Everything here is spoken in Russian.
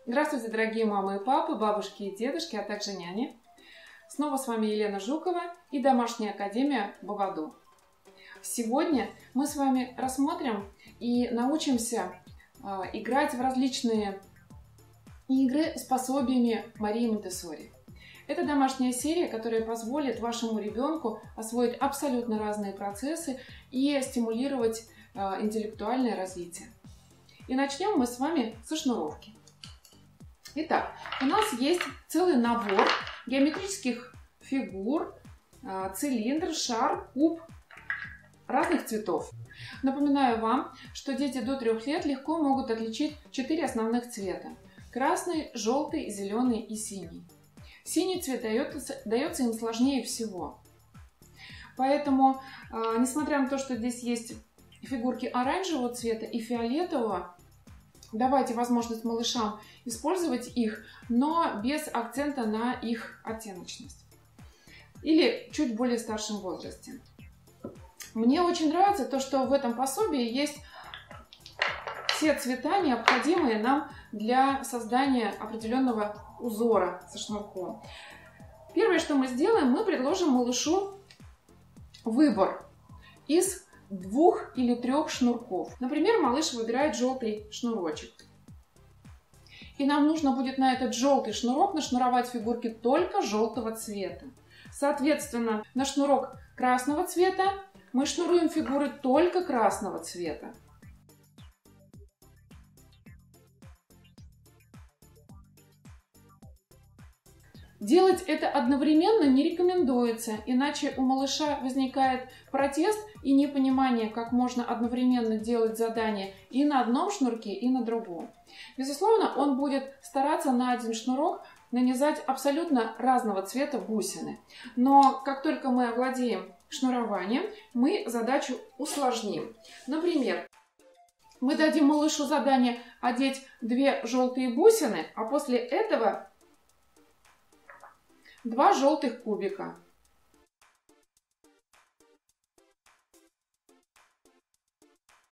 Здравствуйте, дорогие мамы и папы, бабушки и дедушки, а также няни. Снова с вами Елена Жукова и Домашняя академия Баваду. Сегодня мы с вами рассмотрим и научимся играть в различные игры с пособиями Марии Монтессори. Это домашняя серия, которая позволит вашему ребенку освоить абсолютно разные процессы и стимулировать интеллектуальное развитие. И начнем мы с вами со шнуровки. Итак, у нас есть целый набор геометрических фигур, цилиндр, шар, куб разных цветов. Напоминаю вам, что дети до 3 лет легко могут отличить 4 основных цвета: красный, желтый, зеленый и синий. Синий цвет дается им сложнее всего. Поэтому, несмотря на то, что здесь есть фигурки оранжевого цвета и фиолетового, давайте возможность малышам использовать их, но без акцента на их оттеночность. Или чуть более старшем возрасте. Мне очень нравится то, что в этом пособии есть все цвета, необходимые нам для создания определенного узора со шнурком. Первое, что мы сделаем, мы предложим малышу выбор из 2 или 3 шнурков. Например, малыш выбирает желтый шнурочек. И нам нужно будет на этот желтый шнурок нашнуровать фигурки только желтого цвета. Соответственно, на шнурок красного цвета мы шнуруем фигуры только красного цвета. Делать это одновременно не рекомендуется, иначе у малыша возникает протест и непонимание, как можно одновременно делать задания и на одном шнурке, и на другом. Безусловно, он будет стараться на один шнурок нанизать абсолютно разного цвета бусины. Но как только мы овладеем шнурованием, мы задачу усложним. Например, мы дадим малышу задание одеть 2 желтые бусины, а после этого 2 желтых кубика.